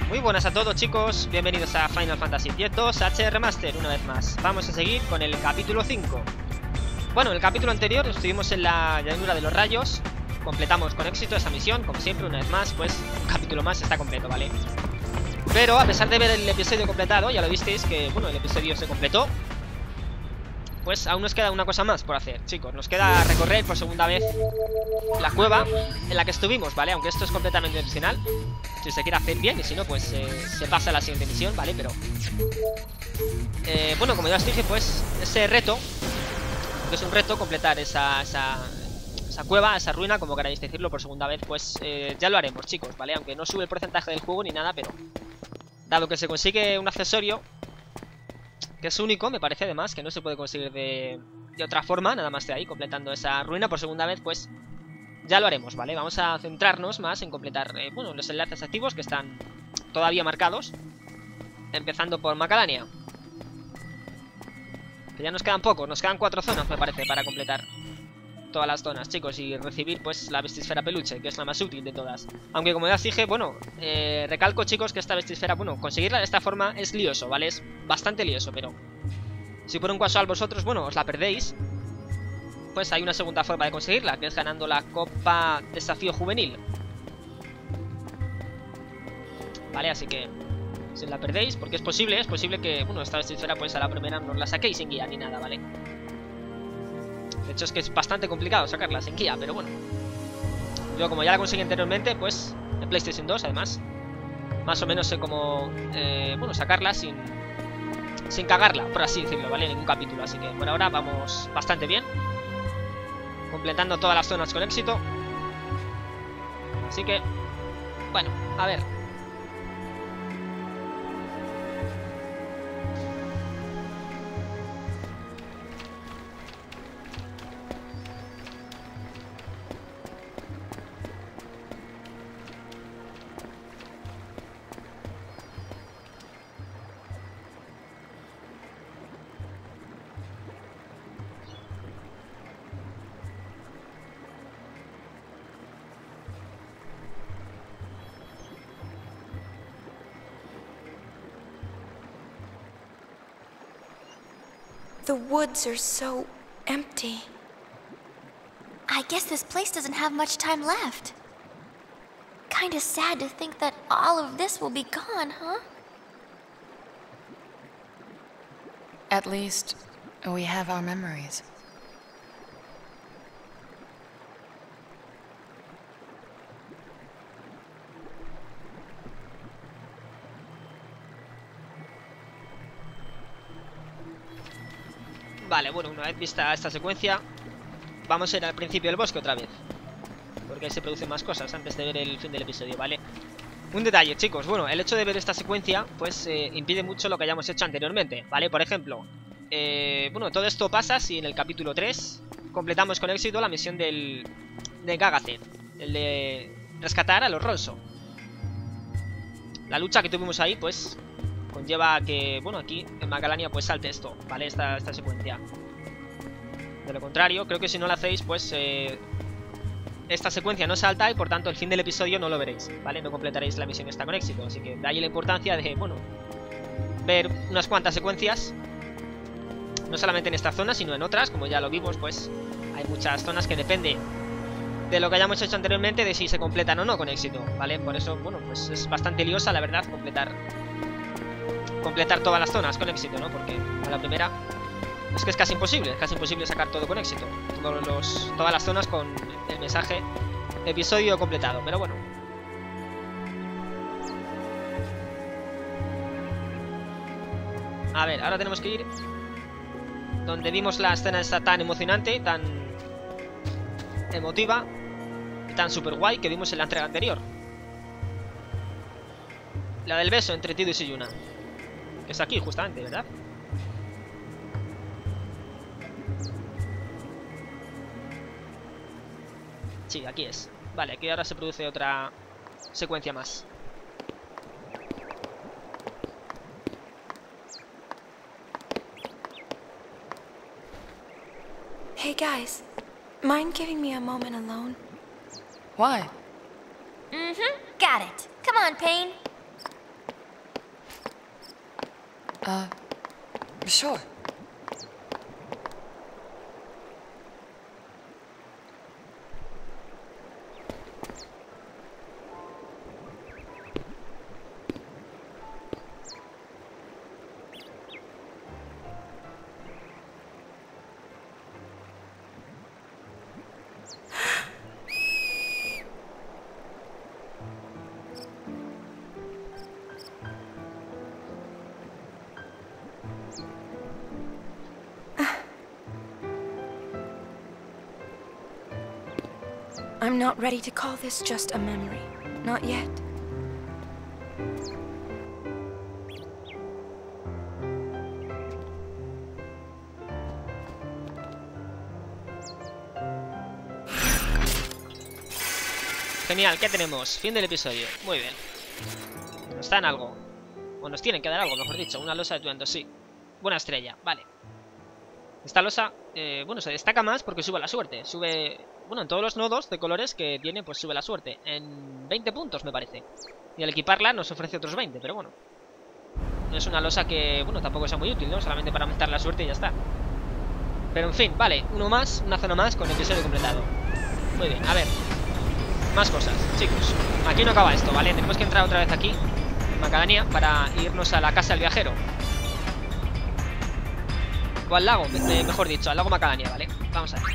Muy buenas a todos, chicos, bienvenidos a Final Fantasy X-2 HD Remaster una vez más. Vamos a seguir con el capítulo 5. Bueno, en el capítulo anterior estuvimos en la llanura de los rayos. Completamos con éxito esa misión, como siempre, una vez más, pues un capítulo más está completo, ¿vale? Pero a pesar de ver el episodio completado, ya lo visteis que, bueno, el episodio se completó. Pues aún nos queda una cosa más por hacer, chicos. Nos queda recorrer por segunda vez la cueva en la que estuvimos, ¿vale? Aunque esto es completamente opcional, si se quiere hacer bien, y si no, pues se pasa a la siguiente misión, ¿vale? Pero bueno, como ya os dije, pues ese reto, que es un reto, completar esa cueva, esa ruina, como queráis decirlo, por segunda vez, pues ya lo haremos, chicos, ¿vale? Aunque no sube el porcentaje del juego ni nada, pero dado que se consigue un accesorio que es único, me parece, además, que no se puede conseguir de otra forma, nada más de ahí, completando esa ruina por segunda vez, pues ya lo haremos, ¿vale? Vamos a centrarnos más en completar, bueno, los enlaces activos que están todavía marcados, empezando por Macalania, que ya nos quedan pocos, nos quedan 4 zonas, me parece, para completar todas las zonas, chicos, y recibir, pues, la vestisfera peluche, que es la más útil de todas. Aunque, como ya os dije, bueno, recalco, chicos, que esta vestisfera, bueno, conseguirla de esta forma es lioso, ¿vale? Es bastante lioso, pero si por un casual vosotros, bueno, os la perdéis, pues hay una segunda forma de conseguirla, que es ganando la Copa Desafío Juvenil, ¿vale? Así que si la perdéis, porque es posible que, bueno, esta vestisfera, pues a la primera no os la saquéis sin guía ni nada, ¿vale? De hecho es que es bastante complicado sacarla sin guía, pero bueno, yo como ya la conseguí anteriormente, pues en PlayStation 2 además, más o menos sé cómo, bueno, sacarla sin cagarla, por así decirlo, ¿vale? En ningún capítulo, así que por ahora vamos bastante bien, completando todas las zonas con éxito. Así que, bueno, a ver. The woods are so empty. I guess this place doesn't have much time left. Kinda sad to think that all of this will be gone, huh? At least, we have our memories. Vale, bueno, una vez vista esta secuencia, vamos a ir al principio del bosque otra vez, porque ahí se producen más cosas antes de ver el fin del episodio, ¿vale? Un detalle, chicos, bueno, el hecho de ver esta secuencia, pues impide mucho lo que hayamos hecho anteriormente, ¿vale? Por ejemplo, bueno, todo esto pasa si en el capítulo 3 completamos con éxito la misión de Gagazet, el de rescatar a los Ronso. La lucha que tuvimos ahí, pues conlleva a que, bueno, aquí en Macalania pues salte esto, ¿vale? Esta secuencia. De lo contrario, creo que si no lo hacéis, pues esta secuencia no salta y por tanto el fin del episodio no lo veréis, ¿vale? No completaréis la misión esta con éxito. Así que de ahí la importancia de, bueno, ver unas cuantas secuencias, no solamente en esta zona, sino en otras, como ya lo vimos, pues hay muchas zonas que depende de lo que hayamos hecho anteriormente, de si se completan o no con éxito, ¿vale? Por eso, bueno, pues es bastante liosa, la verdad, completar todas las zonas con éxito, ¿no? Porque a la primera es que es casi imposible sacar todo con éxito, todas las zonas con el mensaje episodio completado, pero bueno. A ver, ahora tenemos que ir donde vimos la escena esta tan emocionante, tan emotiva y tan super guay que vimos en la entrega anterior, la del beso entre Tidus y Yuna. Es aquí, justamente, ¿verdad? Sí, aquí es. Vale, aquí ahora se produce otra secuencia más. Hey guys, mind giving me a moment alone? Why? Got it. Come on, Pain. Sure. I'm not ready to call this just a memory. Not yet. Genial, ¿qué tenemos? Fin del episodio. Muy bien. Nos dan algo. O nos tienen que dar algo, mejor dicho. Una losa de tuendo, sí. Buena estrella, vale. Esta losa, bueno, se destaca más porque sube la suerte. Sube, bueno, en todos los nodos de colores que tiene, pues sube la suerte. En 20 puntos, me parece. Y al equiparla nos ofrece otros 20, pero bueno. No es una losa que, bueno, tampoco sea muy útil, ¿no? Solamente para aumentar la suerte y ya está. Pero en fin, vale, uno más, una zona más con el episodio completado. Muy bien, a ver. Más cosas, chicos. Aquí no acaba esto, ¿vale? Tenemos que entrar otra vez aquí, en Macadania, para irnos a la casa del viajero. O al lago, mejor dicho, al lago Macadania, ¿vale? Vamos a ver.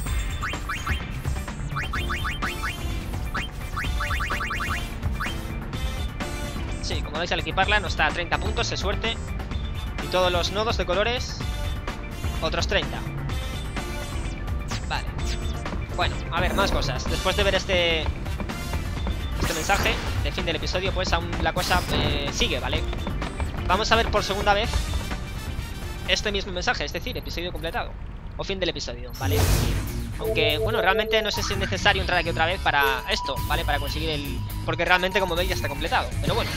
Sí, como veis al equiparla nos está a 30 puntos de suerte. Y todos los nodos de colores, otros 30. Vale. Bueno, a ver, más cosas. Después de ver este mensaje de fin del episodio, pues aún la cosa sigue, ¿vale? Vamos a ver por segunda vez este mismo mensaje, es decir, episodio completado o fin del episodio, ¿vale? Aunque, bueno, realmente no sé si es necesario entrar aquí otra vez para esto, ¿vale? Para conseguir el... Porque realmente, como veis, ya está completado. Pero bueno,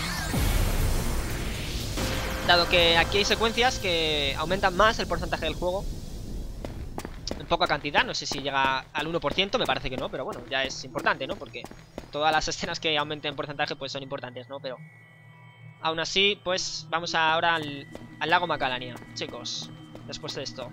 dado que aquí hay secuencias que aumentan más el porcentaje del juego en poca cantidad, no sé si llega al 1%, me parece que no, pero bueno, ya es importante, ¿no? Porque todas las escenas que aumenten porcentaje pues son importantes, ¿no? Pero aún así, pues vamos ahora al lago Macadania, chicos, después de esto.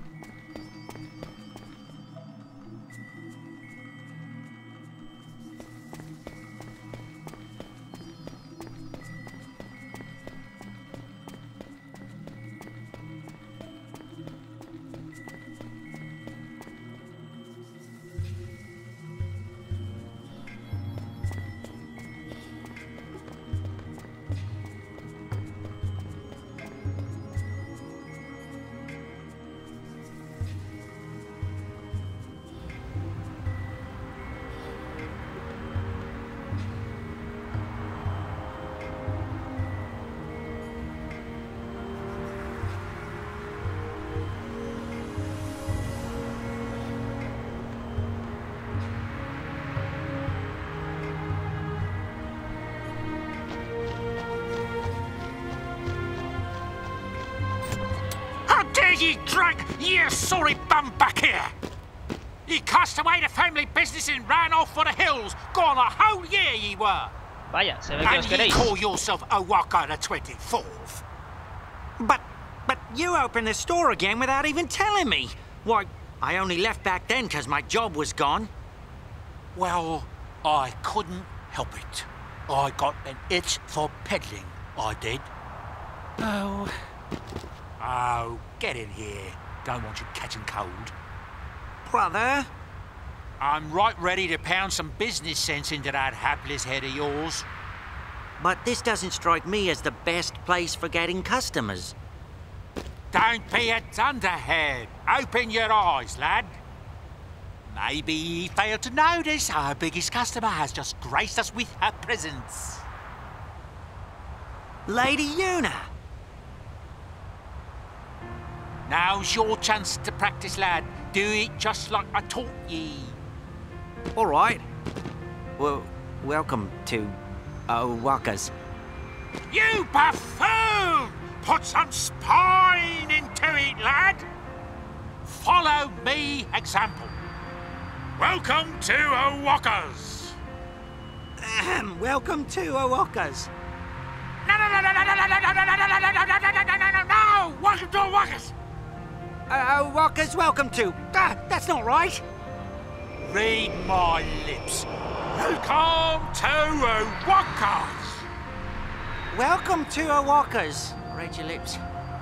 Ye drag, ye sorry bum back here! Ye cast away the family business and ran off for the hills, gone a whole year ye were! Vaya, se ve que os And ye queréis. call yourself Owaka the 24th? But you opened the store again without even telling me. Why, I only left back then because my job was gone. Well, I couldn't help it. I got an itch for peddling, I did. Oh. Oh, get in here. Don't want you catching cold. Brother? I'm right ready to pound some business sense into that hapless head of yours. But this doesn't strike me as the best place for getting customers. Don't be a dunderhead. Open your eyes, lad. Maybe ye failed to notice our biggest customer has just graced us with her presence. Lady Una! Now's your chance to practice, lad. Do it just like I taught ye. All right. Well, welcome to Owaka's. You buffoon! Put some spine into it, lad. Follow me example. Welcome to Owaka's. Welcome to Owaka's. No! welcome to Walkers. Walkers, welcome to. That's not right. Read my lips. Welcome to Walkers. Welcome to Walkers. Read your lips.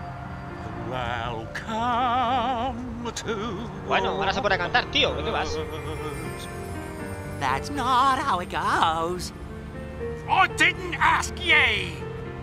Welcome to. Bueno, ahora se pone a cantar, tío. ¿De qué vas? That's not how it goes. I didn't ask ye.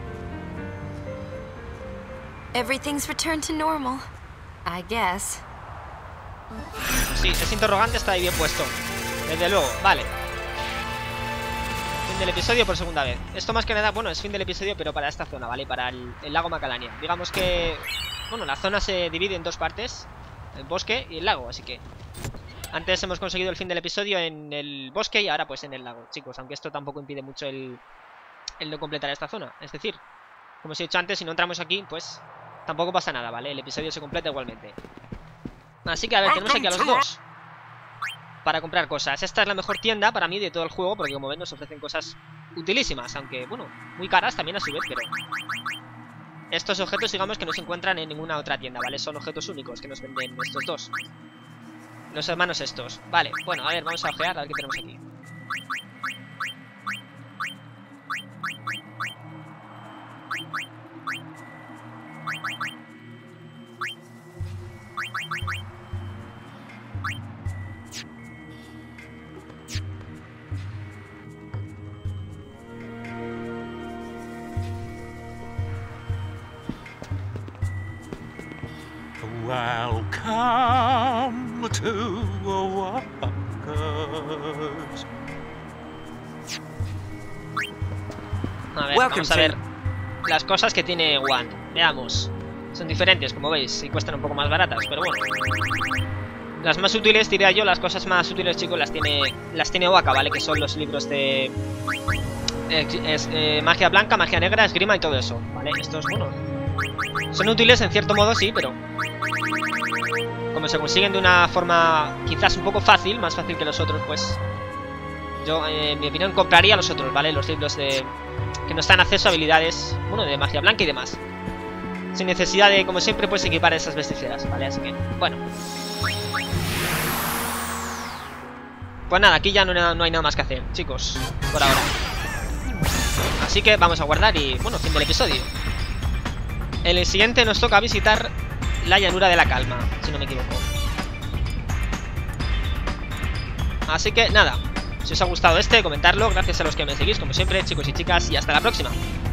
Everything's returned to normal, I guess. Sí, ese interrogante está ahí bien puesto. Desde luego, vale. Fin del episodio por segunda vez. Esto más que nada, bueno, es fin del episodio, pero para esta zona, ¿vale? Para el lago Macalania. Digamos que, bueno, la zona se divide en dos partes: el bosque y el lago, así que antes hemos conseguido el fin del episodio en el bosque y ahora pues en el lago, chicos. Aunque esto tampoco impide mucho el no completar esta zona. Es decir, como os he dicho antes, si no entramos aquí, pues tampoco pasa nada, ¿vale? El episodio se completa igualmente. Así que, a ver, tenemos aquí a los dos para comprar cosas. Esta es la mejor tienda para mí de todo el juego, porque como ven nos ofrecen cosas utilísimas, aunque, bueno, muy caras también a su vez, pero estos objetos, digamos, que no se encuentran en ninguna otra tienda, ¿vale? Son objetos únicos que nos venden estos dos, los hermanos estos. Vale, bueno, a ver, vamos a ojear, a ver qué tenemos aquí. Welcome to Walkers. A ver, vamos a ver las cosas que tiene One. Veamos. Son diferentes, como veis, y cuestan un poco más baratas, pero bueno. Las más útiles, diría yo, las cosas más útiles, chicos, las tiene Waka, ¿vale? Que son los libros de magia blanca, magia negra, esgrima y todo eso, ¿vale? Estos, bueno, son útiles en cierto modo, sí, pero como se consiguen de una forma quizás un poco fácil, más fácil que los otros, pues yo, en mi opinión, compraría los otros, ¿vale? Los libros que nos dan acceso a habilidades, bueno, de magia blanca y demás, sin necesidad de, como siempre, pues equipar esas vestijeras, ¿vale? Así que, bueno, pues nada, aquí ya no hay nada más que hacer, chicos, por ahora. Así que vamos a guardar y, bueno, fin del episodio. En el siguiente nos toca visitar la llanura de la calma, si no me equivoco. Así que nada, si os ha gustado comentarlo, gracias a los que me seguís, como siempre, chicos y chicas, y hasta la próxima.